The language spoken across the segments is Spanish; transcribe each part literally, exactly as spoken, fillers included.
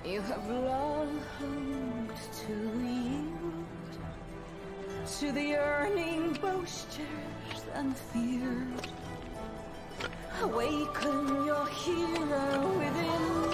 You have longed to yield to the yearning boasters and feared. Awaken your hero within.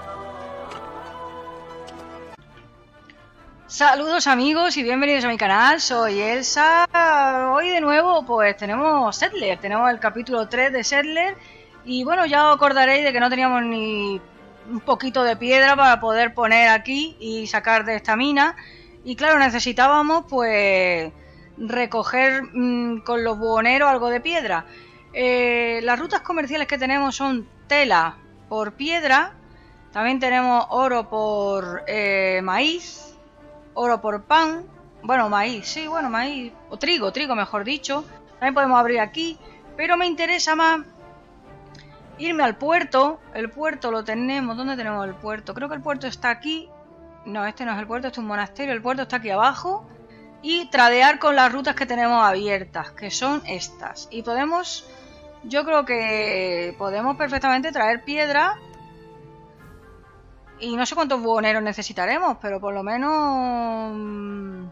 Saludos amigos y bienvenidos a mi canal, soy Elsa. Hoy de nuevo pues tenemos Settler, tenemos el capítulo tres de Settler. Y bueno, ya os acordaréis de que no teníamos ni un poquito de piedra para poder poner aquí y sacar de esta mina. Y claro, necesitábamos pues recoger mmm, con los buhoneros algo de piedra. eh, Las rutas comerciales que tenemos son tela por piedra. También tenemos oro por eh, maíz, oro por pan. Bueno, maíz, sí, bueno, maíz. O trigo, trigo mejor dicho. También podemos abrir aquí. Pero me interesa más irme al puerto. El puerto lo tenemos. ¿Dónde tenemos el puerto? Creo que el puerto está aquí. No, este no es el puerto, este es un monasterio. El puerto está aquí abajo. Y tradear con las rutas que tenemos abiertas, que son estas. Y podemos, yo creo que podemos perfectamente traer piedra. Y no sé cuántos buhoneros necesitaremos, pero por lo menos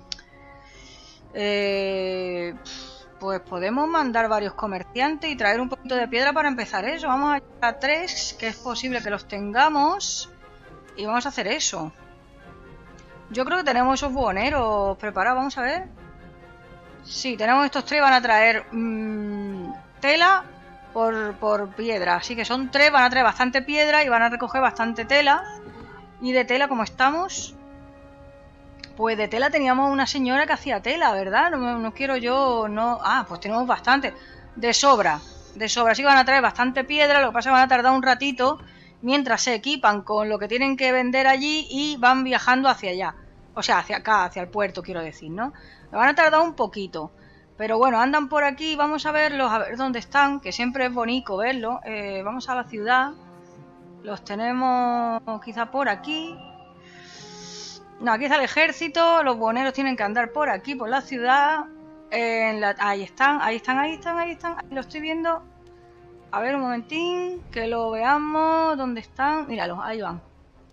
eh, pues podemos mandar varios comerciantes y traer un poquito de piedra para empezar eso. Vamos a llegar a tres, que es posible que los tengamos. Y vamos a hacer eso. Yo creo que tenemos esos buhoneros preparados, vamos a ver. Sí, tenemos estos tres, van a traer mmm, tela por, por piedra. Así que son tres, van a traer bastante piedra y van a recoger bastante tela. Y de tela, como estamos, pues de tela teníamos una señora que hacía tela, ¿verdad? No, no quiero yo, no... Ah, pues tenemos bastante. De sobra, de sobra. Así que van a traer bastante piedra, lo que pasa es que van a tardar un ratito mientras se equipan con lo que tienen que vender allí y van viajando hacia allá. O sea, hacia acá, hacia el puerto, quiero decir, ¿no? Me van a tardar un poquito. Pero bueno, andan por aquí, vamos a verlos, a ver dónde están, que siempre es bonito verlos. Eh, vamos a la ciudad. Los tenemos quizá por aquí. No, aquí está el ejército. Los buhoneros tienen que andar por aquí, por la ciudad. En la... Ahí están, ahí están, ahí están, ahí están. Ahí lo estoy viendo. A ver, un momentín, que lo veamos. ¿Dónde están? Míralos, ahí van.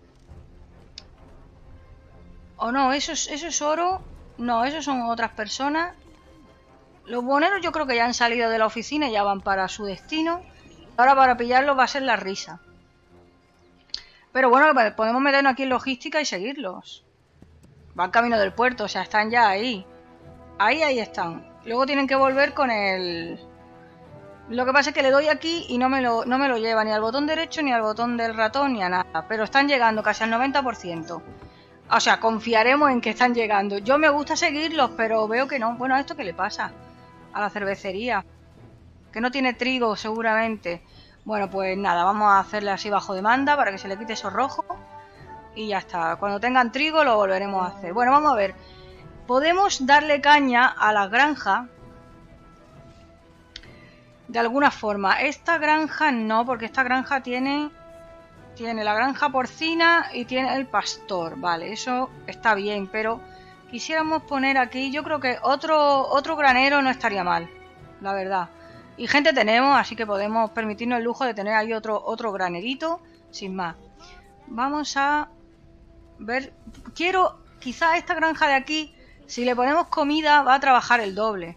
O no, eso es, eso es oro. No, esos son otras personas. Los buhoneros yo creo que ya han salido de la oficina y ya van para su destino. Ahora para pillarlos va a ser la risa. Pero bueno, podemos meternos aquí en logística y seguirlos. Van camino del puerto, o sea, están ya ahí. Ahí, ahí están. Luego tienen que volver con el... Lo que pasa es que le doy aquí y no me lo, no me lo lleva ni al botón derecho, ni al botón del ratón, ni a nada. Pero están llegando casi al noventa por ciento. O sea, confiaremos en que están llegando. Yo me gusta seguirlos, pero veo que no. Bueno, ¿a esto qué le pasa? A la cervecería. Que no tiene trigo, seguramente. Bueno, pues nada, vamos a hacerle así bajo demanda para que se le quite eso rojo. Y ya está. Cuando tengan trigo lo volveremos a hacer. Bueno, vamos a ver. Podemos darle caña a la granja. De alguna forma. Esta granja no, porque esta granja tiene... Tiene la granja porcina y tiene el pastor. Vale, eso está bien, pero quisiéramos poner aquí... Yo creo que otro, otro granero no estaría mal, la verdad. Y gente tenemos, así que podemos permitirnos el lujo de tener ahí otro, otro granerito, sin más. Vamos a ver... Quiero... Quizá esta granja de aquí, si le ponemos comida, va a trabajar el doble.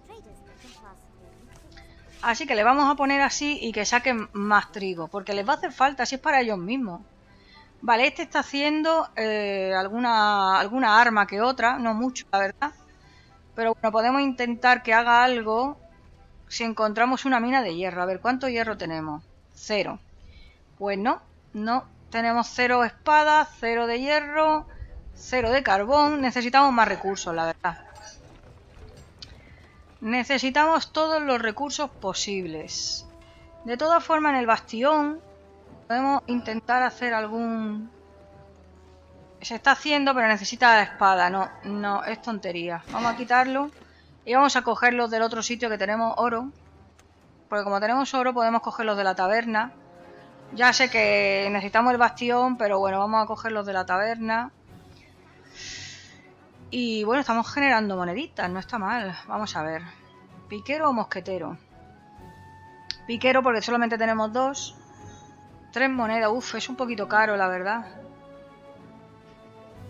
Así que le vamos a poner así y que saquen más trigo, porque les va a hacer falta, si es para ellos mismos. Vale, este está haciendo eh, alguna, alguna arma que otra, no mucho, la verdad. Pero bueno, podemos intentar que haga algo si encontramos una mina de hierro. A ver, ¿cuánto hierro tenemos? Cero. Pues no, no. Tenemos cero espadas, cero de hierro, cero de carbón. Necesitamos más recursos, la verdad. Necesitamos todos los recursos posibles. De todas formas, en el bastión podemos intentar hacer algún... Se está haciendo, pero necesita la espada. No, no, es tontería. Vamos a quitarlo y vamos a coger los del otro sitio que tenemos oro. Porque como tenemos oro, podemos coger los de la taberna. Ya sé que necesitamos el bastión, pero bueno, vamos a coger los de la taberna. Y bueno, estamos generando moneditas, no está mal. Vamos a ver. ¿Piquero o mosquetero? Piquero porque solamente tenemos dos. Tres monedas. Uf, es un poquito caro, la verdad.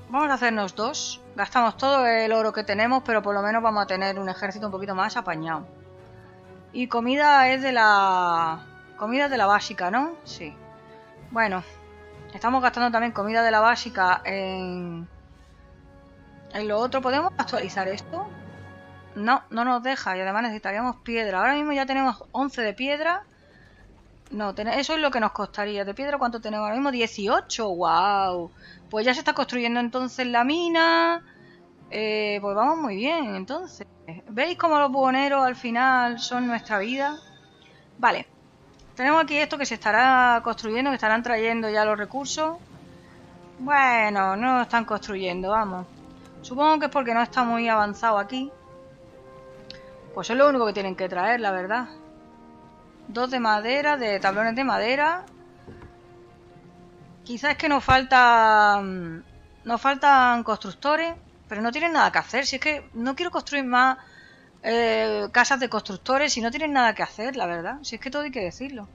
Vamos a hacernos dos. Gastamos todo el oro que tenemos, pero por lo menos vamos a tener un ejército un poquito más apañado. Y comida es de la... Comida de la básica, ¿no? Sí. Bueno, estamos gastando también comida de la básica en... En lo otro. ¿Podemos actualizar esto? No, no nos deja. Y además necesitaríamos piedra. Ahora mismo ya tenemos once de piedra. No, eso es lo que nos costaría. ¿De piedra cuánto tenemos ahora mismo? dieciocho. ¡Wow! Pues ya se está construyendo entonces la mina. Eh, pues vamos muy bien, entonces. ¿Veis cómo los buhoneros al final son nuestra vida? Vale. Tenemos aquí esto que se estará construyendo, que estarán trayendo ya los recursos. Bueno, no lo están construyendo, vamos. Supongo que es porque no está muy avanzado aquí. Pues es lo único que tienen que traer, la verdad. Dos de madera, de tablones de madera. Quizás es que nos faltan... Nos faltan constructores, pero no tienen nada que hacer. Si es que no quiero construir más eh, casas de constructores si no tienen nada que hacer, la verdad. Si es que todo hay que decirlo.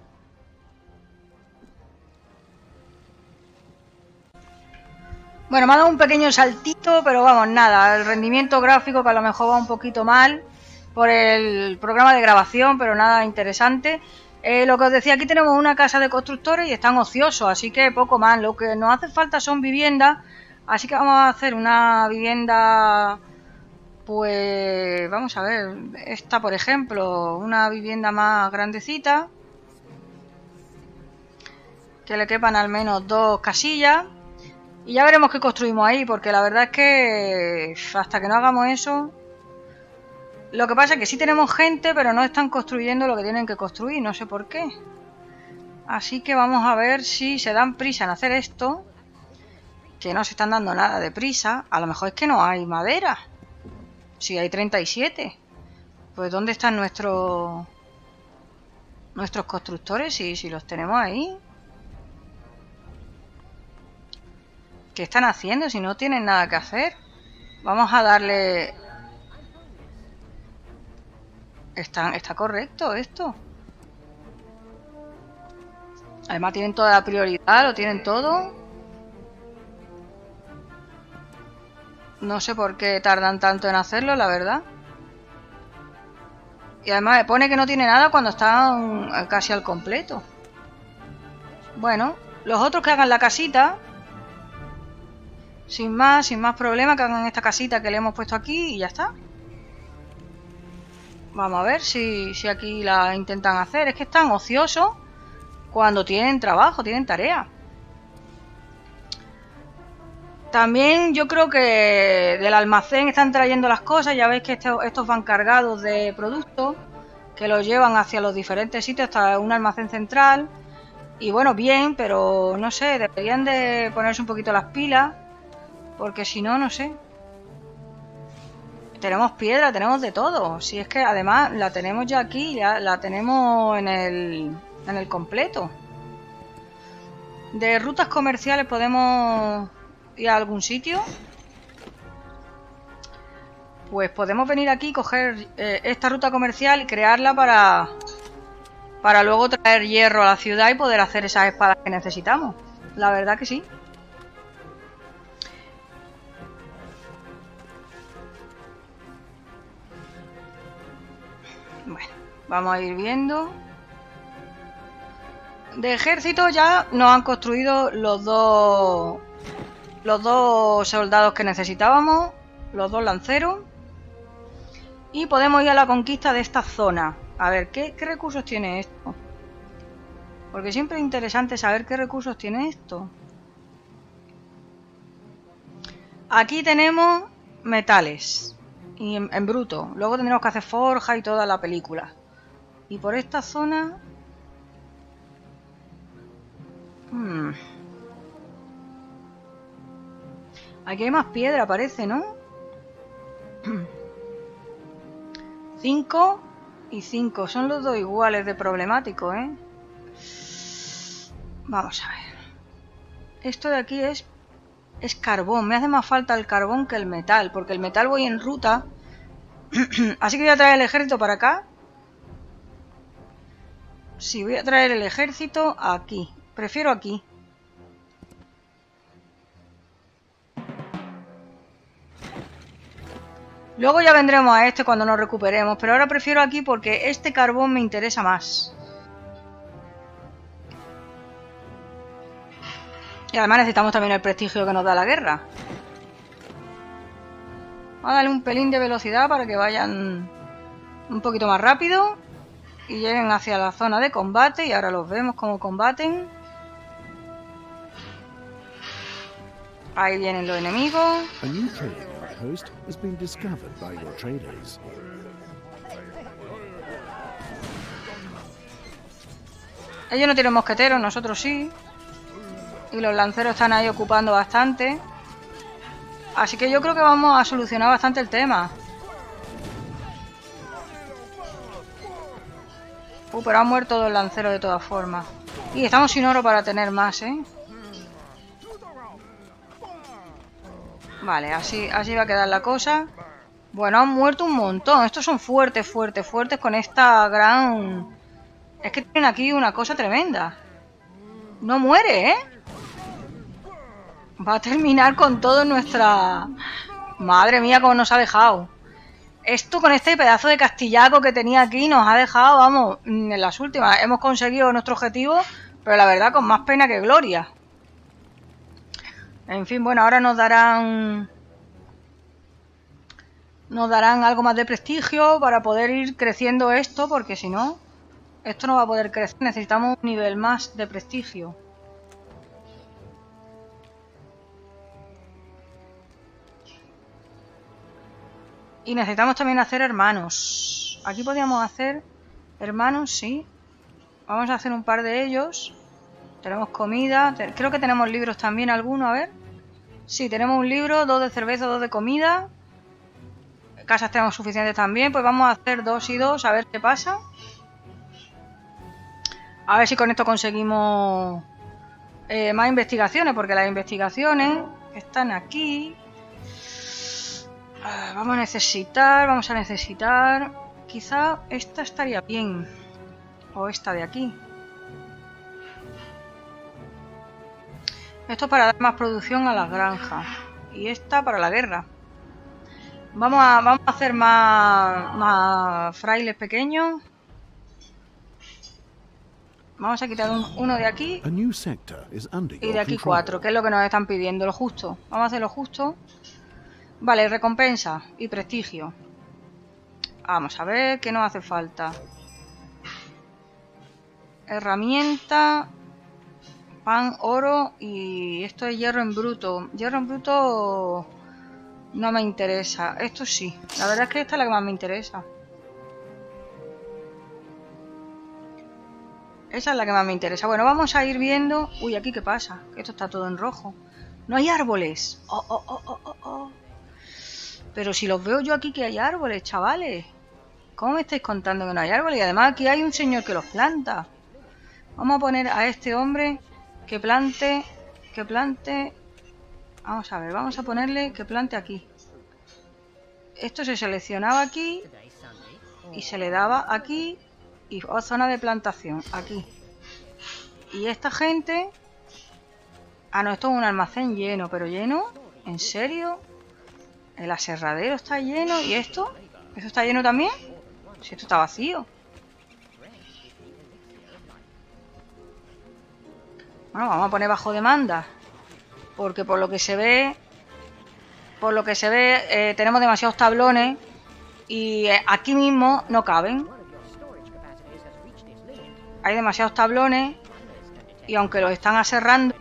Bueno, me ha dado un pequeño saltito, pero vamos, nada. El rendimiento gráfico que a lo mejor va un poquito mal por el programa de grabación, pero nada interesante. Eh, lo que os decía, aquí tenemos una casa de constructores y están ociosos, así que poco más. Lo que nos hace falta son viviendas, así que vamos a hacer una vivienda, pues vamos a ver, esta por ejemplo, una vivienda más grandecita, que le quepan al menos dos casillas, y ya veremos qué construimos ahí, porque la verdad es que hasta que no hagamos eso... Lo que pasa es que sí tenemos gente, pero no están construyendo lo que tienen que construir, no sé por qué. Así que vamos a ver si se dan prisa en hacer esto. Que no se están dando nada de prisa. A lo mejor es que no hay madera. Si hay treinta y siete. Pues ¿dónde están nuestros nuestros constructores? Si, si los tenemos ahí. ¿Qué están haciendo si no tienen nada que hacer? Vamos a darle... Está, está correcto esto. Además tienen toda la prioridad, lo tienen todo. No sé por qué tardan tanto en hacerlo, la verdad. Y además me pone que no tiene nada cuando están casi al completo. Bueno, los otros que hagan la casita. Sin más, sin más problema, que hagan esta casita que le hemos puesto aquí y ya está. Vamos a ver si, si aquí la intentan hacer. Es que están ociosos cuando tienen trabajo, tienen tarea. También yo creo que del almacén están trayendo las cosas. Ya veis que estos, estos van cargados de productos que los llevan hacia los diferentes sitios hasta un almacén central. Y bueno, bien, pero no sé, deberían de ponerse un poquito las pilas, porque si no, no sé. Tenemos piedra, tenemos de todo. Si es que además la tenemos ya aquí, ya la tenemos en el, en el completo. De rutas comerciales podemos ir a algún sitio. Pues podemos venir aquí, coger eh, esta ruta comercial y crearla para, para luego traer hierro a la ciudad y poder hacer esas espadas que necesitamos. La verdad que sí. Bueno, vamos a ir viendo. De ejército ya nos han construido los dos los dos soldados que necesitábamos, los dos lanceros, y podemos ir a la conquista de esta zona. A ver, ¿qué, qué recursos tiene esto? Porque siempre es interesante saber qué recursos tiene esto. Aquí tenemos metales y en, en bruto. Luego tendremos que hacer forja y toda la película. Y por esta zona... Hmm. Aquí hay más piedra, parece, ¿no? cinco y cinco. Son los dos iguales de problemático, ¿eh? Vamos a ver. Esto de aquí es... Es carbón. Me hace más falta el carbón que el metal, porque el metal voy en ruta. Así que voy a traer el ejército para acá. Sí, voy a traer el ejército aquí. Prefiero aquí. Luego ya vendremos a este cuando nos recuperemos, pero ahora prefiero aquí porque este carbón me interesa más. Y además necesitamos también el prestigio que nos da la guerra. Vamos a darle un pelín de velocidad para que vayan un poquito más rápido y lleguen hacia la zona de combate. Y ahora los vemos como combaten. Ahí vienen los enemigos. A new trading outpost has been discovered by your traders. Ellos no tienen mosqueteros, nosotros sí. Y los lanceros están ahí ocupando bastante. Así que yo creo que vamos a solucionar bastante el tema. Uh, pero han muerto dos lanceros de todas formas. Y estamos sin oro para tener más, ¿eh? Vale, así, así va a quedar la cosa. Bueno, han muerto un montón. Estos son fuertes, fuertes, fuertes con esta gran... Es que tienen aquí una cosa tremenda. No muere, ¿eh? Va a terminar con todo nuestra... Madre mía, cómo nos ha dejado. Esto con este pedazo de castillaco que tenía aquí nos ha dejado, vamos, en las últimas. Hemos conseguido nuestro objetivo, pero la verdad con más pena que gloria. En fin, bueno, ahora nos darán... Nos darán algo más de prestigio para poder ir creciendo esto, porque si no, esto no va a poder crecer. Necesitamos un nivel más de prestigio. Y necesitamos también hacer hermanos. Aquí podríamos hacer hermanos, sí. Vamos a hacer un par de ellos. Tenemos comida. Creo que tenemos libros también, alguno, a ver. Sí, tenemos un libro, dos de cerveza, dos de comida. Casas tenemos suficientes también. Pues vamos a hacer dos y dos, a ver qué pasa. A ver si con esto conseguimos eh, más investigaciones, porque las investigaciones están aquí. Uh, vamos a necesitar, vamos a necesitar... Quizá esta estaría bien. O esta de aquí. Esto para dar más producción a las granjas. Y esta para la guerra. Vamos a, vamos a hacer más, más frailes pequeños. Vamos a quitar un, uno de aquí. Y de aquí cuatro, que es lo que nos están pidiendo, lo justo. Vamos a hacer lo justo. Vale, recompensa y prestigio. Vamos a ver qué nos hace falta. Herramienta, pan, oro y esto es hierro en bruto. Hierro en bruto no me interesa. Esto sí, la verdad es que esta es la que más me interesa. Esa es la que más me interesa. Bueno, vamos a ir viendo... Uy, ¿aquí qué pasa? Que esto está todo en rojo. No hay árboles. Oh, oh, oh, oh, oh, oh. Pero si los veo yo aquí que hay árboles, chavales. ¿Cómo me estáis contando que no hay árboles? Y además aquí hay un señor que los planta. Vamos a poner a este hombre que plante... Que plante... Vamos a ver, vamos a ponerle que plante aquí. Esto se seleccionaba aquí. Y se le daba aquí. Y oh, zona de plantación, aquí. Y esta gente... Ah, no, esto es un almacén lleno, pero lleno... ¿En serio? El aserradero está lleno. ¿Y esto? ¿Eso está lleno también? Si esto está vacío. Bueno, vamos a poner bajo demanda. Porque por lo que se ve... Por lo que se ve, eh, tenemos demasiados tablones. Y eh, aquí mismo no caben. Hay demasiados tablones. Y aunque los están aserrando...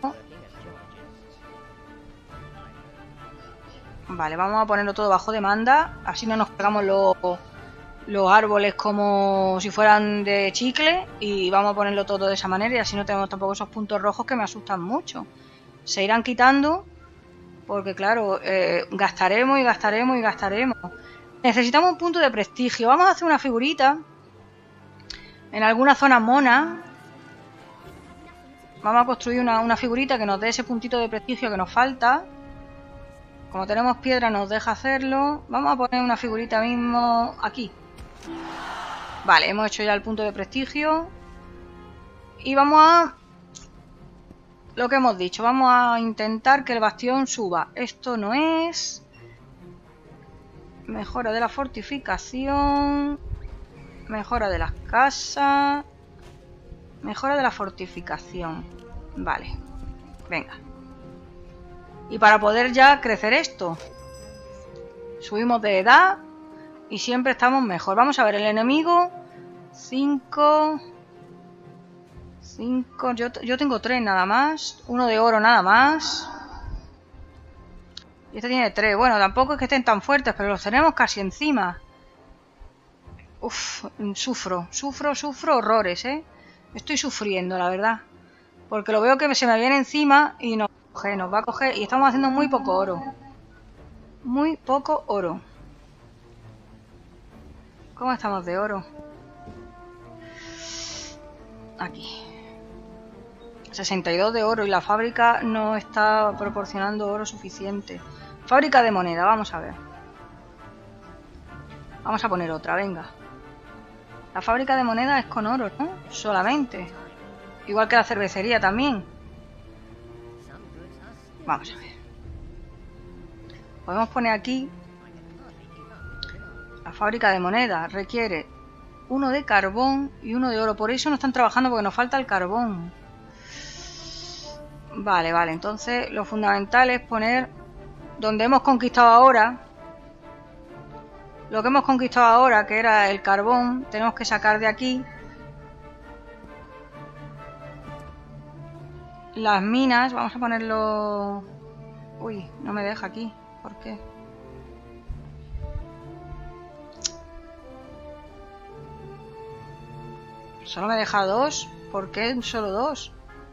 Vale, vamos a ponerlo todo bajo demanda. Así no nos pegamos los, los árboles como si fueran de chicle. Y vamos a ponerlo todo de esa manera. Y así no tenemos tampoco esos puntos rojos que me asustan mucho. Se irán quitando. Porque claro, eh, gastaremos y gastaremos y gastaremos. Necesitamos un punto de prestigio. Vamos a hacer una figurita. En alguna zona mona. Vamos a construir una, una figurita que nos dé ese puntito de prestigio que nos falta. Como tenemos piedra nos deja hacerlo. Vamos a poner una figurita mismo aquí. Vale, hemos hecho ya el punto de prestigio. Y vamos a... Lo que hemos dicho, vamos a intentar que el bastión suba. Esto no es... Mejora de la fortificación. Mejora de las casas. Mejora de la fortificación. Vale. Venga. Y para poder ya crecer esto, subimos de edad y siempre estamos mejor. Vamos a ver el enemigo. cinco. cinco. Yo, yo tengo tres nada más. Uno de oro nada más. Y este tiene tres. Bueno, tampoco es que estén tan fuertes, pero los tenemos casi encima. Uf, sufro, sufro, sufro horrores, ¿eh? Estoy sufriendo, la verdad. Porque lo veo que se me viene encima y nos coge, nos va a coger. Y estamos haciendo muy poco oro. Muy poco oro. ¿Cómo estamos de oro? Aquí. sesenta y dos de oro y la fábrica no está proporcionando oro suficiente. Fábrica de moneda, vamos a ver. Vamos a poner otra, venga. La fábrica de moneda es con oro, ¿no? Solamente. Igual que la cervecería también. Vamos a ver. Podemos poner aquí. La fábrica de moneda requiere uno de carbón y uno de oro. Por eso no están trabajando, porque nos falta el carbón. Vale, vale. Entonces lo fundamental es poner donde hemos conquistado ahora. Lo que hemos conquistado ahora, que era el carbón, tenemos que sacar de aquí las minas. Vamos a ponerlo... Uy, no me deja aquí. ¿Por qué? Solo me deja dos. ¿Por qué solo dos?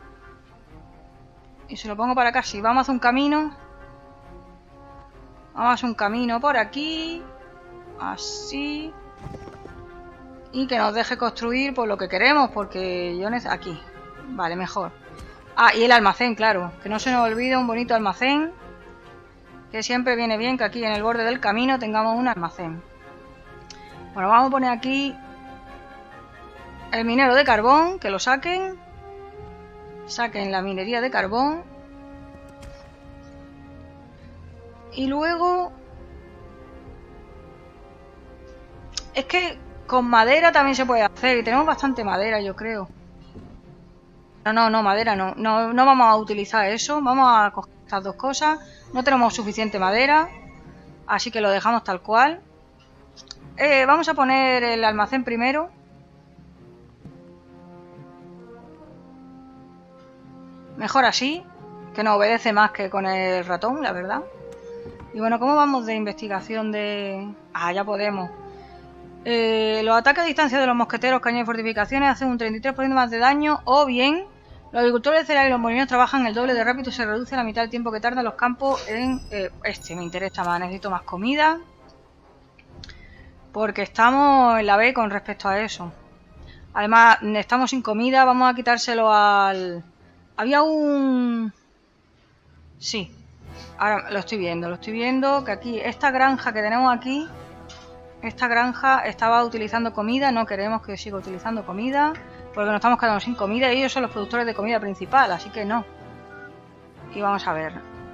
Y se lo pongo para acá. Si vamos a hacer un camino. Vamos a hacer un camino por aquí. Así. Y que nos deje construir por lo que queremos. Porque yo necesito... Aquí. Vale, mejor. Ah, y el almacén, claro. Que no se nos olvide un bonito almacén. Que siempre viene bien que aquí en el borde del camino tengamos un almacén. Bueno, vamos a poner aquí el minero de carbón. Que lo saquen. Saquen la minería de carbón. Y luego... Es que con madera también se puede hacer. Y tenemos bastante madera, yo creo. No, no, no, madera no. No, no vamos a utilizar eso. Vamos a coger estas dos cosas. No tenemos suficiente madera. Así que lo dejamos tal cual. Eh, vamos a poner el almacén primero. Mejor así. Que nos obedece más que con el ratón, la verdad. Y bueno, ¿cómo vamos de investigación de...? Ah, ya podemos. Eh, los ataques a distancia de los mosqueteros, cañones y fortificaciones hacen un treinta y tres por ciento más de daño. O bien, los agricultores de cereal y los molinos trabajan el doble de rápido y se reduce la mitad del tiempo que tardan los campos en... Eh, este me interesa más, necesito más comida. Porque estamos en la B con respecto a eso. Además, estamos sin comida, vamos a quitárselo al... Había un... Sí. Ahora lo estoy viendo, lo estoy viendo. Que aquí, esta granja que tenemos aquí... Esta granja estaba utilizando comida. No queremos que siga utilizando comida. Porque nos estamos quedando sin comida. Y ellos son los productores de comida principal. Así que no. Y vamos a ver.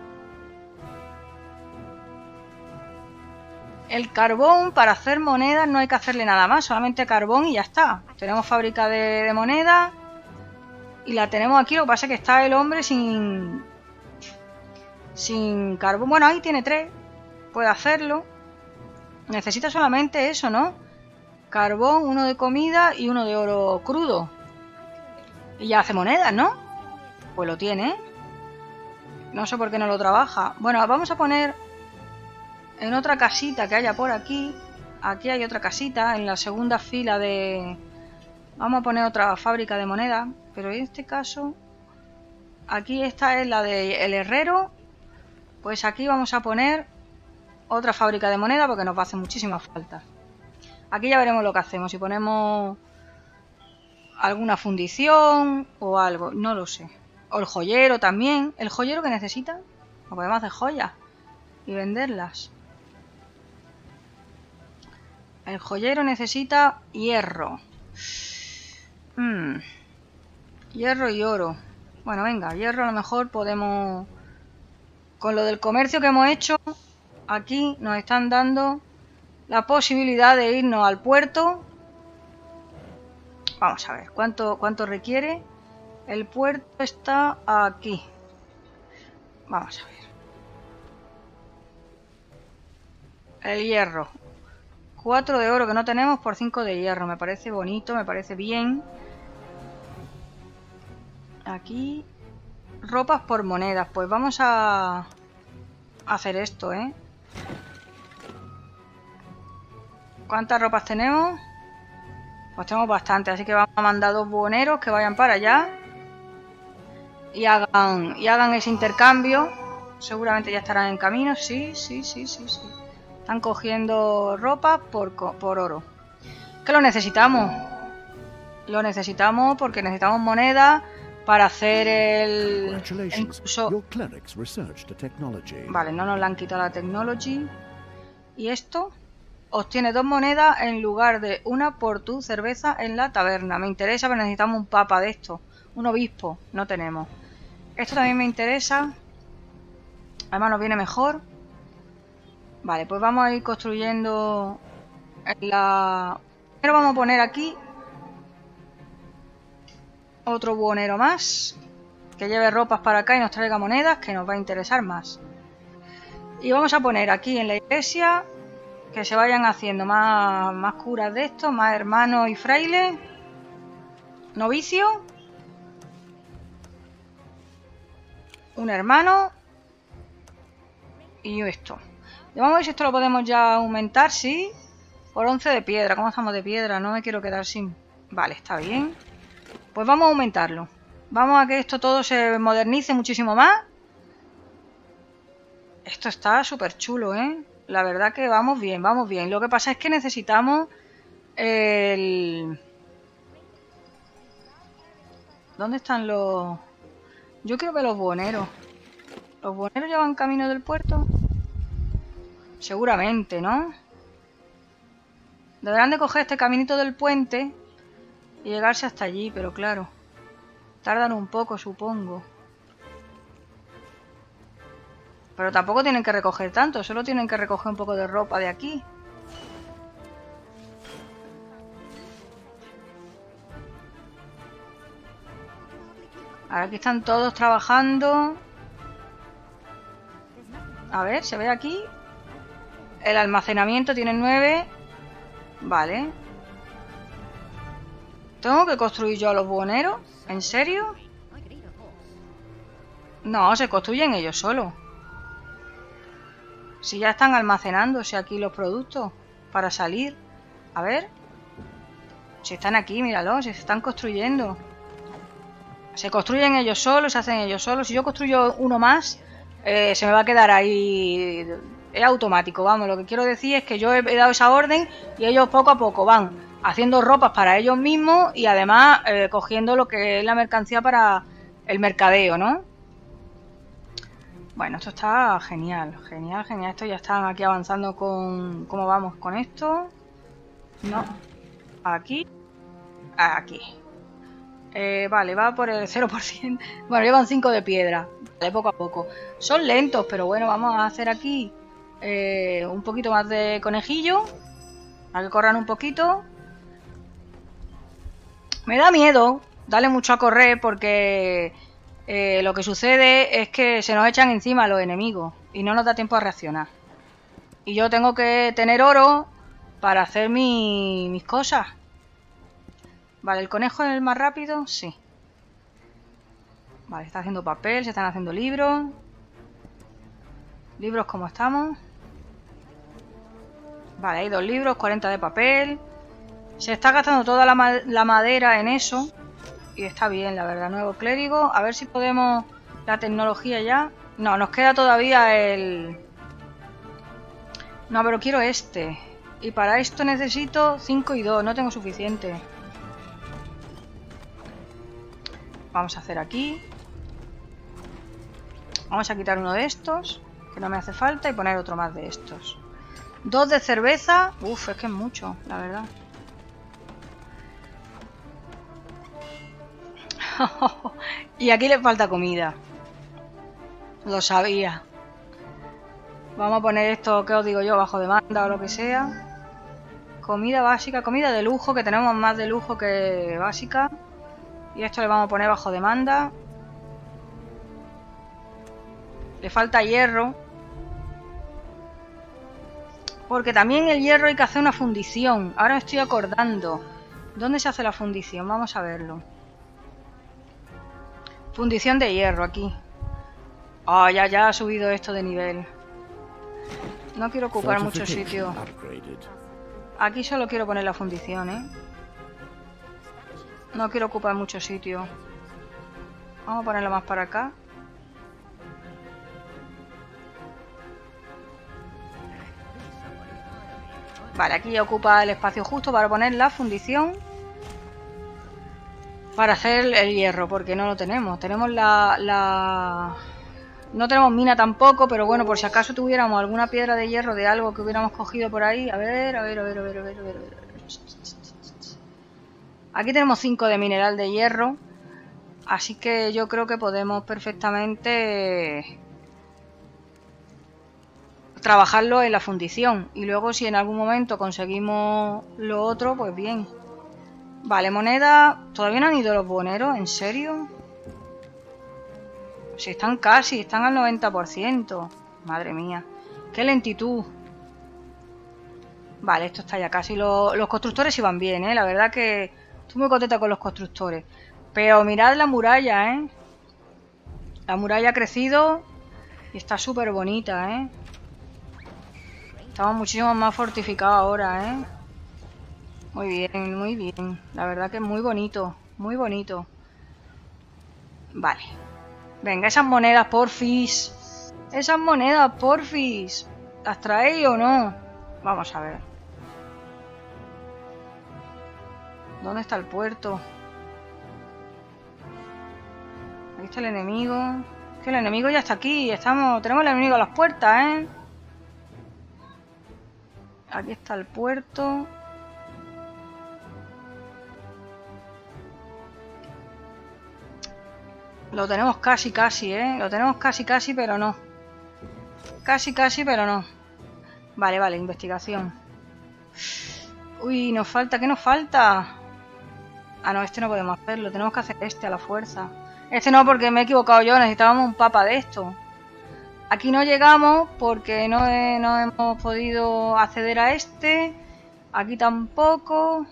El carbón, para hacer monedas no hay que hacerle nada más. Solamente carbón y ya está. Tenemos fábrica de, de moneda. Y la tenemos aquí. Lo que pasa es que está el hombre sin... Sin carbón. Bueno, ahí tiene tres. Puede hacerlo. Necesita solamente eso, ¿no? Carbón, uno de comida y uno de oro crudo. Y ya hace monedas, ¿no? Pues lo tiene. No sé por qué no lo trabaja. Bueno, vamos a poner en otra casita que haya por aquí. Aquí hay otra casita en la segunda fila de... Vamos a poner otra fábrica de moneda. Pero en este caso... Aquí esta es la del herrero. Pues aquí vamos a poner otra fábrica de moneda porque nos va a hacer muchísima falta. Aquí ya veremos lo que hacemos. Si ponemos alguna fundición o algo. No lo sé. O el joyero también. ¿El joyero que necesita? O podemos hacer joyas y venderlas. El joyero necesita hierro. Hmm. Hierro y oro. Bueno, venga, hierro a lo mejor podemos... Con lo del comercio que hemos hecho, aquí nos están dando la posibilidad de irnos al puerto. Vamos a ver, ¿cuánto, cuánto requiere? El puerto está aquí. Vamos a ver. El hierro. cuatro de oro que no tenemos por cinco de hierro. Me parece bonito, me parece bien. Aquí. Ropas por monedas. Pues vamos a hacer esto, ¿eh? ¿Cuántas ropas tenemos? Pues tenemos bastante, así que vamos a mandar dos buhoneros que vayan para allá y hagan, y hagan ese intercambio. Seguramente ya estarán en camino. Sí, sí, sí, sí, sí. Están cogiendo ropa por, por oro. ¿Qué lo necesitamos? Lo necesitamos porque necesitamos moneda para hacer el... Incluso... Vale, no nos la han quitado la technology. ¿Y esto? Obtiene dos monedas en lugar de una por tu cerveza en la taberna. Me interesa, pero necesitamos un papa de esto. Un obispo. No tenemos. Esto también me interesa. Además nos viene mejor. Vale, pues vamos a ir construyendo la... Pero vamos a poner aquí otro buhonero más. Que lleve ropas para acá y nos traiga monedas, que nos va a interesar más. Y vamos a poner aquí en la iglesia... Que se vayan haciendo más, más curas de esto, más hermanos y frailes. Novicio. Un hermano. Y esto. Y vamos a ver si esto lo podemos ya aumentar, sí. Por once de piedra. ¿Cómo estamos de piedra? No me quiero quedar sin... Vale, está bien. Pues vamos a aumentarlo. Vamos a que esto todo se modernice muchísimo más. Esto está súper chulo, ¿eh? La verdad que vamos bien, vamos bien. Lo que pasa es que necesitamos el... ¿Dónde están los...? Yo creo que los buhoneros. ¿Los buhoneros llevan camino del puerto? Seguramente, ¿no? Deberán de coger este caminito del puente y llegarse hasta allí, pero claro, tardan un poco, supongo. Pero tampoco tienen que recoger tanto, solo tienen que recoger un poco de ropa de aquí. Ahora aquí están todos trabajando. A ver, se ve aquí. El almacenamiento tiene nueve. Vale. ¿Tengo que construir yo a los buhoneros? ¿En serio? No, se construyen ellos solos. Si ya están almacenándose aquí los productos para salir. A ver. Si están aquí, míralo, si se están construyendo. Se construyen ellos solos, se hacen ellos solos. Si yo construyo uno más, eh, se me va a quedar ahí. Es automático, vamos. Lo que quiero decir es que yo he, he dado esa orden y ellos poco a poco van haciendo ropas para ellos mismos y además eh, cogiendo lo que es la mercancía para el mercadeo, ¿no? Bueno, esto está genial, genial, genial. Esto ya están aquí avanzando con... ¿Cómo vamos con esto? No. Aquí. Aquí. Eh, vale, va por el cero por ciento. Bueno, llevan cinco de piedra. De poco a poco. Son lentos, pero bueno, vamos a hacer aquí eh, un poquito más de conejillo. Para que corran un poquito. Me da miedo darle mucho a correr porque... Eh, lo que sucede es que se nos echan encima los enemigos y no nos da tiempo a reaccionar. Y yo tengo que tener oro para hacer mi, mis cosas. Vale, ¿el conejo es el más rápido? Sí. Vale, está haciendo papel, se están haciendo libros. Libros, ¿cómo estamos? Vale, hay dos libros, cuarenta de papel. Se está gastando toda la, ma la madera en eso. Y está bien, la verdad. Nuevo clérigo. A ver si podemos... La tecnología ya. No, nos queda todavía el... No, pero quiero este. Y para esto necesito cinco y dos. No tengo suficiente. Vamos a hacer aquí. Vamos a quitar uno de estos, que no me hace falta, y poner otro más de estos. Dos de cerveza. Uf, es que es mucho, la verdad. Y aquí le falta comida. Lo sabía. Vamos a poner esto, que os digo yo, bajo demanda o lo que sea. Comida básica, comida de lujo, que tenemos más de lujo que básica. Y esto le vamos a poner bajo demanda. Le falta hierro. Porque también el hierro hay que hacer una fundición. Ahora me estoy acordando. ¿Dónde se hace la fundición? Vamos a verlo. Fundición de hierro, aquí. Ah, oh, ya, ya ha subido esto de nivel. No quiero ocupar mucho sitio. Aquí solo quiero poner la fundición, ¿eh? No quiero ocupar mucho sitio. Vamos a ponerlo más para acá. Vale, aquí ya ocupa el espacio justo para poner la fundición. Para hacer el hierro, porque no lo tenemos. Tenemos la... la... No tenemos mina tampoco, pero bueno, por si acaso tuviéramos alguna piedra de hierro de algo que hubiéramos cogido por ahí. A ver, a ver, a ver, a ver, a ver, a ver, a ver. Aquí tenemos cinco de mineral de hierro. Así que yo creo que podemos perfectamente trabajarlo en la fundición. Y luego si en algún momento conseguimos lo otro, pues bien. Vale, moneda. ¿Todavía no han ido los buhoneros? ¿En serio? Si están casi, están al noventa por ciento. Madre mía. Qué lentitud. Vale, esto está ya casi. Los, los constructores iban bien, ¿eh? La verdad que estoy muy contenta con los constructores. Pero mirad la muralla, ¿eh? La muralla ha crecido y está súper bonita, ¿eh? Estamos muchísimo más fortificados ahora, ¿eh? Muy bien, muy bien. La verdad que es muy bonito, muy bonito. Vale. Venga, esas monedas, porfis. Esas monedas, porfis. ¿Las traéis o no? Vamos a ver. ¿Dónde está el puerto? Ahí está el enemigo. Es que el enemigo ya está aquí. Estamos, tenemos el enemigo a las puertas, ¿eh? Aquí está el puerto. Lo tenemos casi, casi, ¿eh? Lo tenemos casi, casi, pero no. Casi, casi, pero no. Vale, vale, investigación. Uy, nos falta, ¿qué nos falta? Ah, no, este no podemos hacerlo. Tenemos que hacer este a la fuerza. Este no, porque me he equivocado yo. Necesitábamos un papa de esto. Aquí no llegamos porque no, he, no hemos podido acceder a este. Aquí tampoco.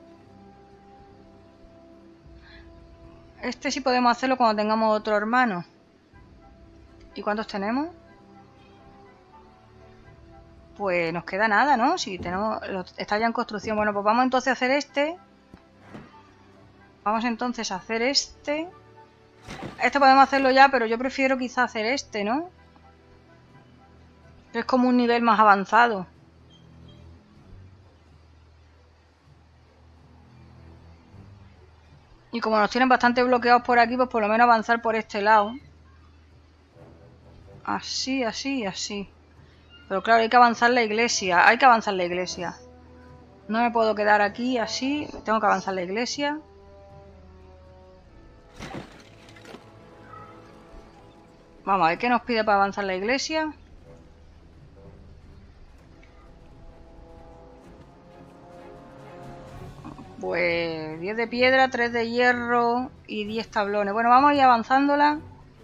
Este sí podemos hacerlo cuando tengamos otro hermano. ¿Y cuántos tenemos? Pues nos queda nada, ¿no? Si tenemos... Está ya en construcción. Bueno, pues vamos entonces a hacer este. Vamos entonces a hacer este. Este podemos hacerlo ya, pero yo prefiero quizá hacer este, ¿no? Es como un nivel más avanzado. Y como nos tienen bastante bloqueados por aquí, pues por lo menos avanzar por este lado. Así, así, así. Pero claro, hay que avanzar la iglesia. Hay que avanzar la iglesia. No me puedo quedar aquí así. Tengo que avanzar la iglesia. Vamos a ver qué nos pide para avanzar la iglesia. Pues diez de piedra, tres de hierro y diez tablones. Bueno, vamos a ir avanzándola.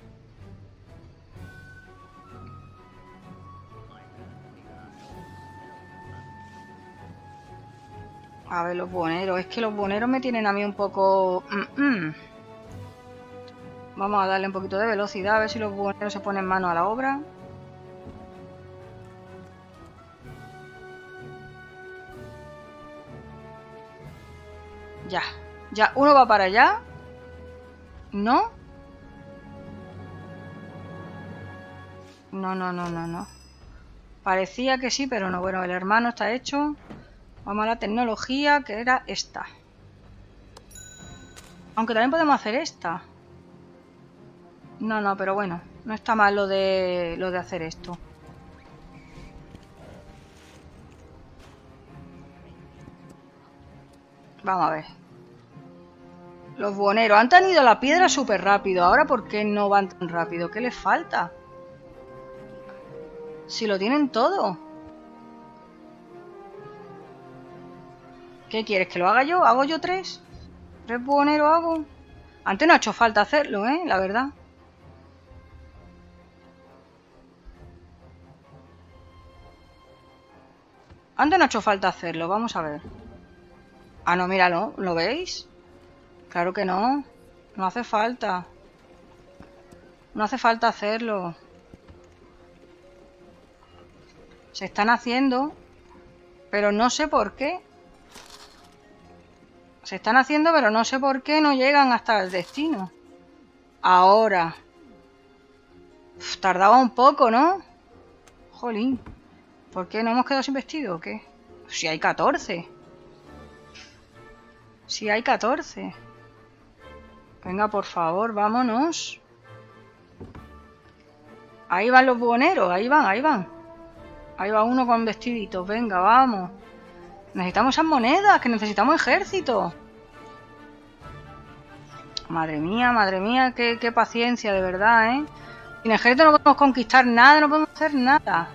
A ver, los buhoneros. Es que los buhoneros me tienen a mí un poco... Mm -mm. Vamos a darle un poquito de velocidad, a ver si los buhoneros se ponen mano a la obra. Ya, ya, uno va para allá. ¿No? No, no, no, no, no. Parecía que sí, pero no. Bueno, el hermano está hecho. Vamos a la tecnología, que era esta. Aunque también podemos hacer esta. No, no, pero bueno. No está mal lo de, lo de hacer esto. Vamos a ver. Los buhoneros han tenido la piedra súper rápido. Ahora, ¿por qué no van tan rápido? ¿Qué les falta? Si lo tienen todo. ¿Qué quieres? ¿Que lo haga yo? ¿Hago yo tres? ¿Tres buhoneros hago? Antes no ha hecho falta hacerlo, ¿eh? La verdad. Antes no ha hecho falta hacerlo, vamos a ver. Ah, no, míralo, ¿lo veis? Claro que no. No hace falta. No hace falta hacerlo. Se están haciendo, pero no sé por qué. Se están haciendo, pero no sé por qué no llegan hasta el destino. Ahora. Uf, tardaba un poco, ¿no? Jolín. ¿Por qué no hemos quedado sin vestido o qué? Si hay catorce. Si hay catorce. Venga, por favor, vámonos. Ahí van los buhoneros, ahí van, ahí van. Ahí va uno con vestiditos, venga, vamos. Necesitamos esas monedas, que necesitamos ejército. Madre mía, madre mía, qué, qué paciencia, de verdad, ¿eh? Sin ejército no podemos conquistar nada, no podemos hacer nada.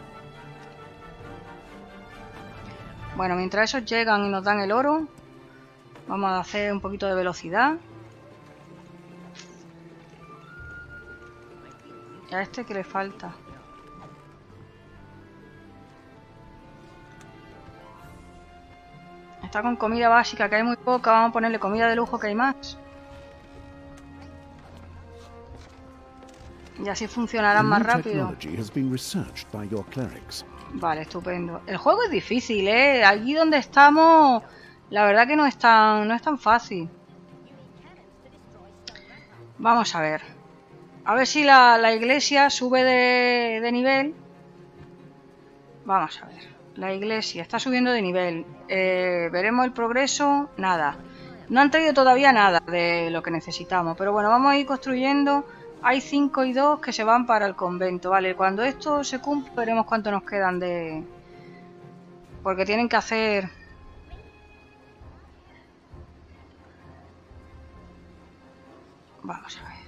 Bueno, mientras esos llegan y nos dan el oro, vamos a hacer un poquito de velocidad. ¿Y a este qué le falta? Está con comida básica, que hay muy poca. Vamos a ponerle comida de lujo, que hay más. Y así funcionarán más rápido. Vale, estupendo. El juego es difícil, ¿eh? Aquí donde estamos, la verdad que no es tan, no es tan fácil. Vamos a ver. A ver si la, la iglesia sube de, de nivel. Vamos a ver. La iglesia está subiendo de nivel. Eh, veremos el progreso. Nada. No han traído todavía nada de lo que necesitamos. Pero bueno, vamos a ir construyendo. Hay cinco y dos que se van para el convento. Vale, cuando esto se cumpla veremos cuánto nos quedan de... Porque tienen que hacer... Vamos a ver.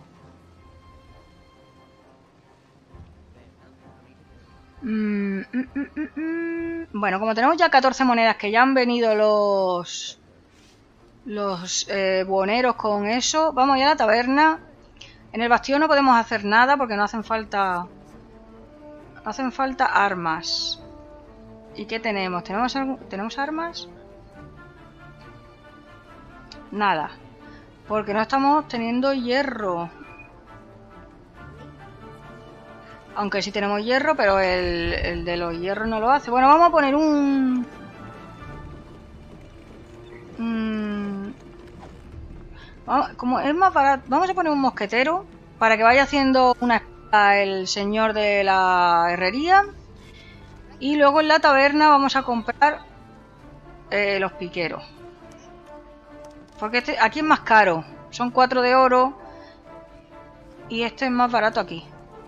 Mm, mm, mm, mm, mm. Bueno, como tenemos ya catorce monedas que ya han venido los... Los eh, buhoneros con eso. Vamos ya a la taberna. En el bastión no podemos hacer nada porque no hacen falta... No hacen falta armas. ¿Y qué tenemos? ¿Tenemos, algo... ¿Tenemos armas? Nada. Porque no estamos teniendo hierro. Aunque sí tenemos hierro, pero el, el de los hierros no lo hace. Bueno, vamos a poner un... Mm... Vamos, como es más barato, vamos a poner un mosquetero para que vaya haciendo una espada el señor de la herrería. Y luego en la taberna vamos a comprar eh, los piqueros. Porque este, aquí es más caro. Son cuatro de oro. Y este es más barato aquí.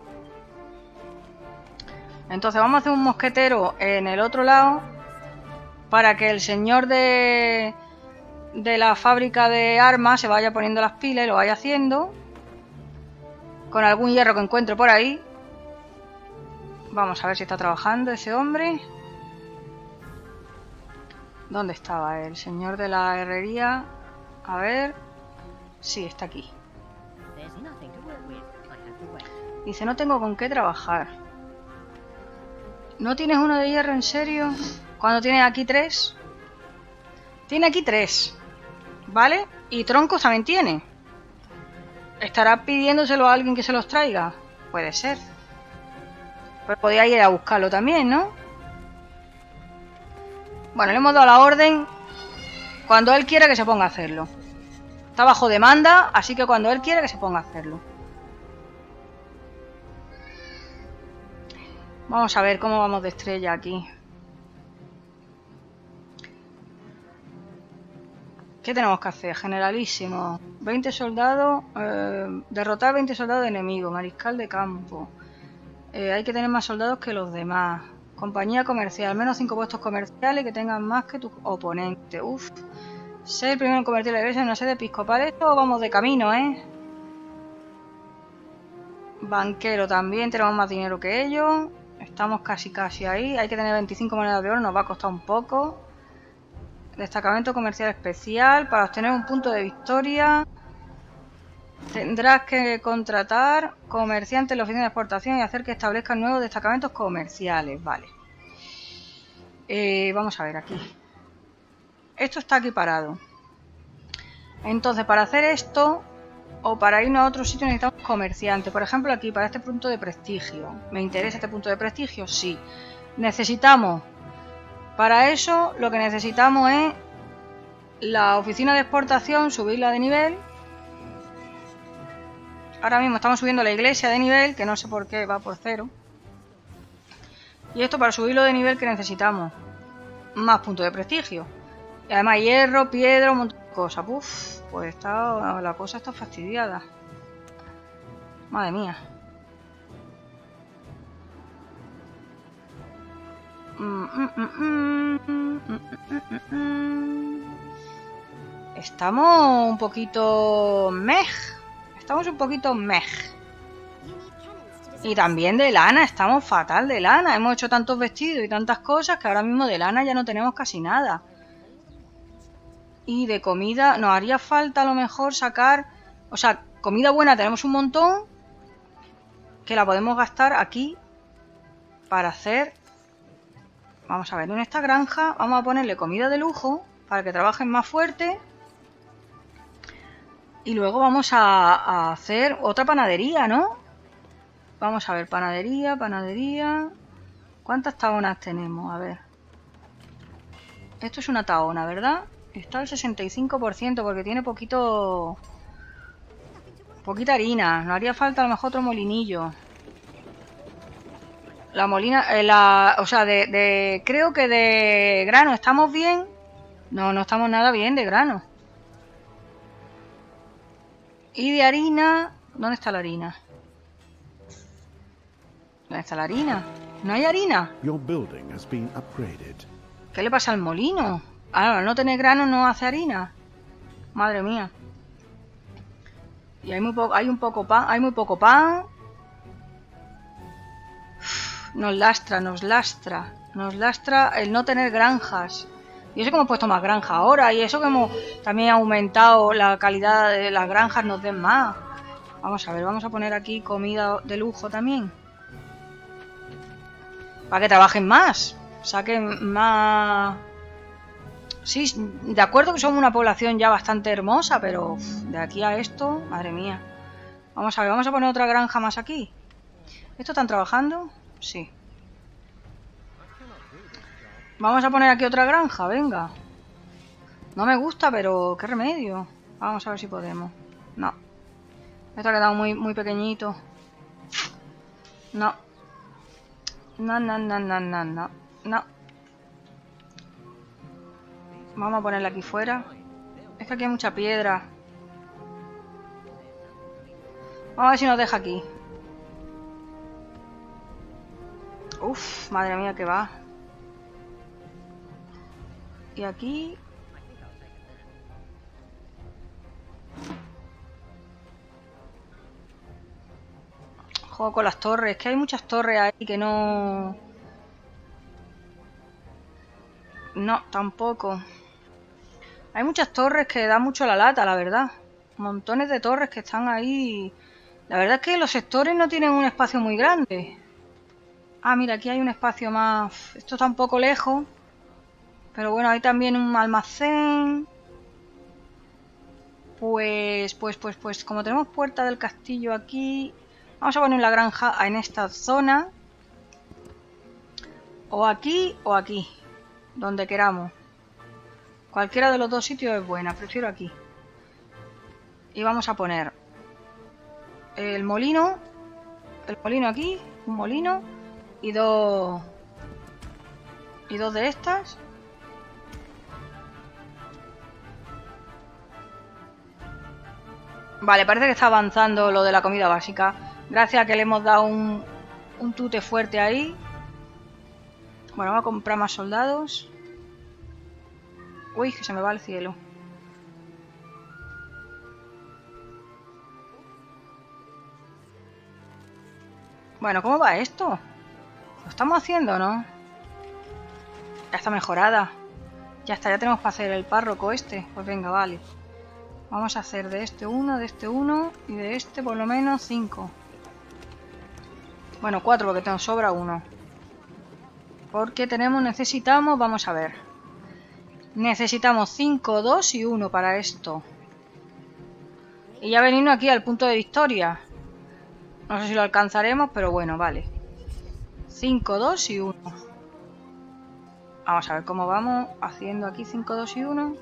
Entonces vamos a hacer un mosquetero en el otro lado. Para que el señor de... de la fábrica de armas se vaya poniendo las pilas y lo vaya haciendo con algún hierro que encuentre por ahí. Vamos a ver si está trabajando ese hombre. ¿Dónde estaba el señor de la herrería? A ver. Sí, está aquí. Dice, no tengo con qué trabajar. ¿No tienes uno de hierro en serio? Cuando tienes aquí tres. Tiene aquí tres, ¿vale? Y troncos también tiene. ¿Estará pidiéndoselo a alguien que se los traiga? Puede ser. Pues podía ir a buscarlo también, ¿no? Bueno, le hemos dado la orden. Cuando él quiera que se ponga a hacerlo. Está bajo demanda, así que cuando él quiera que se ponga a hacerlo. Vamos a ver cómo vamos de estrella aquí. ¿Qué tenemos que hacer? Generalísimo. veinte soldados. Eh, derrotar veinte soldados de enemigo. Mariscal de campo. Eh, hay que tener más soldados que los demás. Compañía comercial. Al menos cinco puestos comerciales que tengan más que tus oponentes. Uf. Ser el primero en convertir la iglesia en una sede episcopal. Esto vamos de camino, ¿eh? Banquero también. Tenemos más dinero que ellos. Estamos casi casi ahí. Hay que tener veinticinco monedas de oro. Nos va a costar un poco. Destacamento comercial especial. Para obtener un punto de victoria tendrás que contratar comerciantes en la oficina de exportación y hacer que establezcan nuevos destacamentos comerciales. Vale. Eh, vamos a ver aquí. Esto está aquí parado. Entonces, para hacer esto o para irnos a otro sitio necesitamos comerciantes. Por ejemplo, aquí para este punto de prestigio. ¿Me interesa este punto de prestigio? Sí. Necesitamos... Para eso lo que necesitamos es la oficina de exportación, subirla de nivel. Ahora mismo estamos subiendo la iglesia de nivel, que no sé por qué va por cero. Y esto para subirlo de nivel que necesitamos más puntos de prestigio. Y además hierro, piedra, un montón de cosas. Uf, pues está, la cosa está fastidiada. Madre mía. Estamos un poquito mej. Estamos un poquito mej. Y también de lana, estamos fatal de lana. Hemos hecho tantos vestidos y tantas cosas que ahora mismo de lana ya no tenemos casi nada. Y de comida nos haría falta a lo mejor sacar... O sea, comida buena tenemos un montón. Que la podemos gastar aquí para hacer... Vamos a ver, en esta granja vamos a ponerle comida de lujo para que trabajen más fuerte. Y luego vamos a, a hacer otra panadería, ¿no? Vamos a ver, panadería, panadería... ¿Cuántas taonas tenemos? A ver. Esto es una taona, ¿verdad? Está al sesenta y cinco por ciento porque tiene poquito... Poquita harina. Nos haría falta a lo mejor otro molinillo. La molina, eh, la, o sea, de, de, creo que de grano estamos bien. No, no estamos nada bien de grano. Y de harina, ¿dónde está la harina? ¿Dónde está la harina? ¿No hay harina? Your building has been upgraded. ¿Qué le pasa al molino? Ah, al no tener grano no hace harina. Madre mía. Y hay muy poco, hay un poco pan, hay muy poco pan. Nos lastra, nos lastra, nos lastra el no tener granjas. Y eso que hemos puesto más granja ahora. Y eso que hemos también aumentado la calidad de las granjas nos den más. Vamos a ver, vamos a poner aquí comida de lujo también. Para que trabajen más. Saquen más... Sí, de acuerdo que somos una población ya bastante hermosa. Pero uf, de aquí a esto, madre mía. Vamos a ver, vamos a poner otra granja más aquí. ¿Estos están trabajando? Sí. Vamos a poner aquí otra granja, venga. No me gusta, pero qué remedio. Vamos a ver si podemos. No. Esto ha quedado muy, muy pequeñito. No. No, no, no, no, no, no. No. Vamos a ponerla aquí fuera. Es que aquí hay mucha piedra. Vamos a ver si nos deja aquí. Uf, madre mía, que va. Y aquí... Juego con las torres. Que hay muchas torres ahí que no... No, tampoco. Hay muchas torres que dan mucho la lata, la verdad. Montones de torres que están ahí. La verdad es que los sectores no tienen un espacio muy grande. Ah, mira, aquí hay un espacio más... Esto está un poco lejos. Pero bueno, hay también un almacén. Pues, pues, pues, pues, como tenemos puerta del castillo aquí... Vamos a poner la granja en esta zona. O aquí o aquí. Donde queramos. Cualquiera de los dos sitios es buena. Prefiero aquí. Y vamos a poner... El molino. El molino aquí. Un molino. Y dos... Y dos de estas. Vale, parece que está avanzando lo de la comida básica. Gracias a que le hemos dado un, un tute fuerte ahí. Bueno, vamos a comprar más soldados. Uy, que se me va al cielo. Bueno, ¿cómo va esto? ¿Lo estamos haciendo o no? Ya está mejorada. Ya está, ya tenemos para hacer el párroco este. Pues venga, vale. Vamos a hacer de este uno, de este uno y de este por lo menos cinco. Bueno, cuatro porque nos sobra uno. Porque tenemos, necesitamos, vamos a ver. Necesitamos cinco, dos y uno para esto. Y ya venimos aquí al punto de victoria. No sé si lo alcanzaremos, pero bueno, vale. cinco, dos y uno. Vamos a ver cómo vamos haciendo aquí cinco, dos y uno.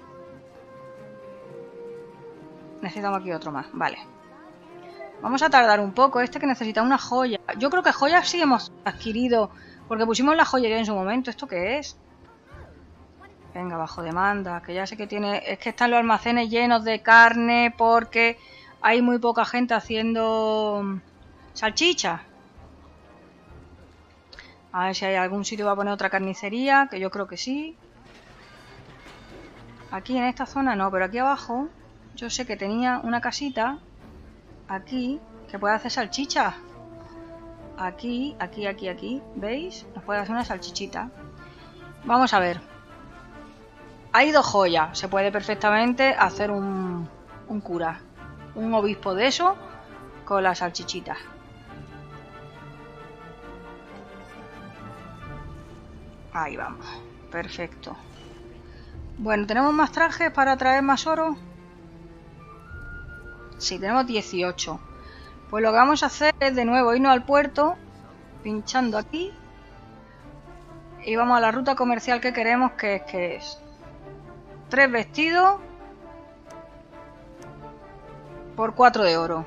Necesitamos aquí otro más, vale. Vamos a tardar un poco, este que necesita una joya. Yo creo que joyas sí hemos adquirido, porque pusimos la joyería en su momento. ¿Esto qué es? Venga, bajo demanda, que ya sé que tiene... Es que están los almacenes llenos de carne porque hay muy poca gente haciendo salchicha. A ver si hay algún sitio para poner otra carnicería, que yo creo que sí. Aquí en esta zona no, pero aquí abajo yo sé que tenía una casita aquí que puede hacer salchicha. Aquí, aquí, aquí, aquí, ¿veis? Nos puede hacer una salchichita. Vamos a ver. Hay dos joyas, se puede perfectamente hacer un, un cura, un obispo de eso con las salchichitas. Ahí vamos, perfecto. Bueno, ¿tenemos más trajes para traer más oro? Sí, tenemos dieciocho. Pues lo que vamos a hacer es de nuevo irnos al puerto, pinchando aquí. Y vamos a la ruta comercial que queremos, que es que es tres vestidos por cuatro de oro.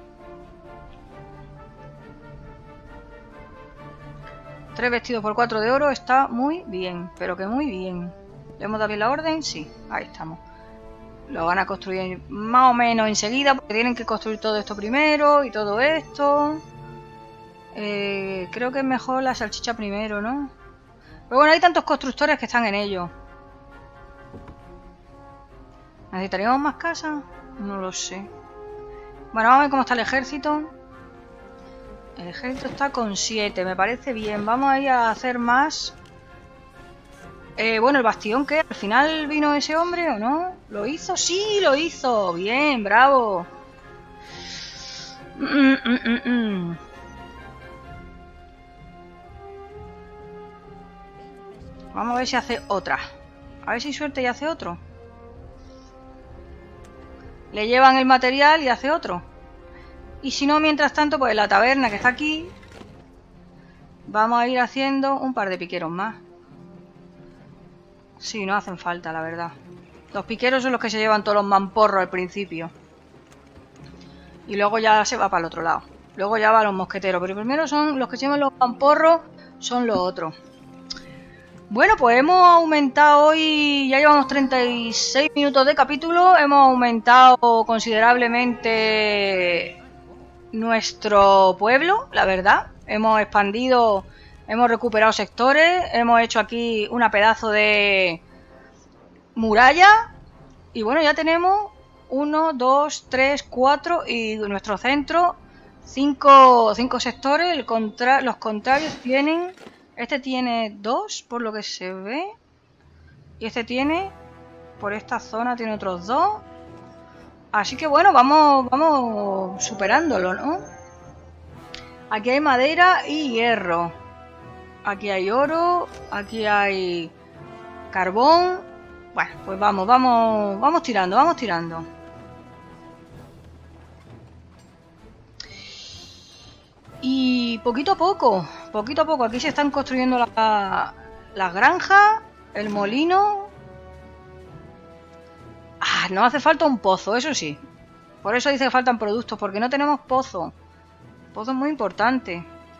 Tres vestidos por cuatro de oro está muy bien, pero que muy bien. ¿Le hemos dado bien la orden? Sí, ahí estamos. Lo van a construir más o menos enseguida, porque tienen que construir todo esto primero y todo esto. Eh, creo que es mejor la salchicha primero, ¿no? Pero bueno, hay tantos constructores que están en ello. ¿Necesitaríamos más casas? No lo sé. Bueno, vamos a ver cómo está el ejército. El ejército está con siete, me parece bien. Vamos a ir a hacer más. Eh, bueno, el bastión, ¿qué? ¿Al final vino ese hombre o no? ¿Lo hizo? ¡Sí, lo hizo! Bien, bravo. Mm, mm, mm, mm. Vamos a ver si hace otra. A ver si suerte y hace otro. Le llevan el material y hace otro. Y si no, mientras tanto, pues en la taberna que está aquí, vamos a ir haciendo un par de piqueros más. Sí, no hacen falta, la verdad. Los piqueros son los que se llevan todos los mamporros al principio. Y luego ya se va para el otro lado. Luego ya va a los mosqueteros. Pero primero son los que se llevan los mamporros, son los otros. Bueno, pues hemos aumentado hoy, ya llevamos treinta y seis minutos de capítulo. Hemos aumentado considerablemente nuestro pueblo, la verdad. Hemos expandido, hemos recuperado sectores, hemos hecho aquí una pedazo de muralla. Y bueno, ya tenemos uno, dos, tres, cuatro y nuestro centro, cinco, cinco sectores. El contra, los contrarios tienen, este tiene dos por lo que se ve. Y este tiene, por esta zona tiene otros dos. Así que bueno, vamos, vamos superándolo, ¿no? Aquí hay madera y hierro. Aquí hay oro, aquí hay carbón. Bueno, pues vamos, vamos, vamos tirando, vamos tirando. Y poquito a poco, poquito a poco. Aquí se están construyendo la, las granjas, el molino. Ah, nos hace falta un pozo, eso sí. Por eso dice que faltan productos, porque no tenemos pozo. Pozo es muy importante.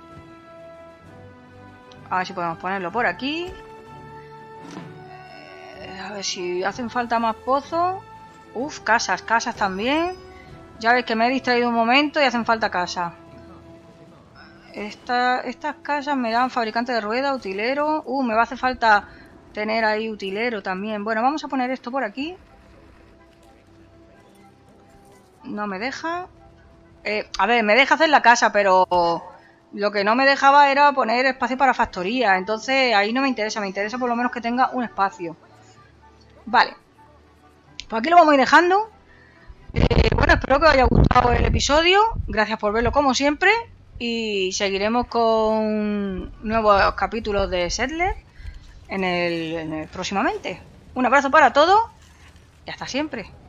A ver si podemos ponerlo por aquí. A ver si hacen falta más pozos. Uf, casas, casas también. Ya veis que me he distraído un momento y hacen falta casas. Esta, estas casas me dan fabricante de rueda, utilero. Uh, me va a hacer falta tener ahí utilero también. Bueno, vamos a poner esto por aquí. No me deja. Eh, a ver, me deja hacer la casa, pero lo que no me dejaba era poner espacio para factoría. Entonces ahí no me interesa. Me interesa por lo menos que tenga un espacio. Vale. Pues aquí lo vamos a ir dejando. Eh, bueno, espero que os haya gustado el episodio. Gracias por verlo como siempre. Y seguiremos con nuevos capítulos de Settler en el, en el próximamente. Un abrazo para todos y hasta siempre.